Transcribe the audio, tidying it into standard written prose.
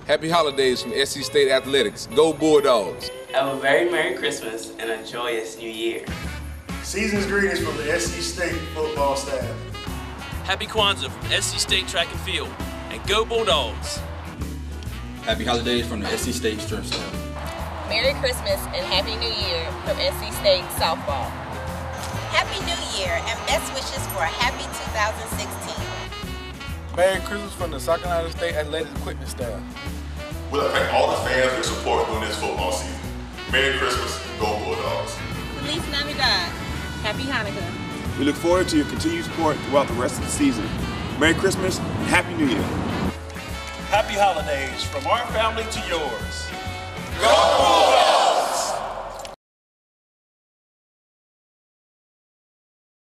Happy holidays from SC State Athletics. Go Bulldogs. Have a very Merry Christmas and a joyous New Year. Season's greetings from the SC State football staff. Happy Kwanzaa from SC State Track and Field. And go Bulldogs. Happy holidays from the SC State strength staff. Merry Christmas and Happy New Year from SC State softball. Happy New Year and best wishes for a happy 2016. Merry Christmas from the South Carolina State Athletic Equipment staff. We'd like to thank all the fans for their support during this football season. Merry Christmas, go Bulldogs. Feliz Navidad. Happy Hanukkah. We look forward to your continued support throughout the rest of the season. Merry Christmas and Happy New Year. Happy holidays from our family to yours. Go Bulldogs!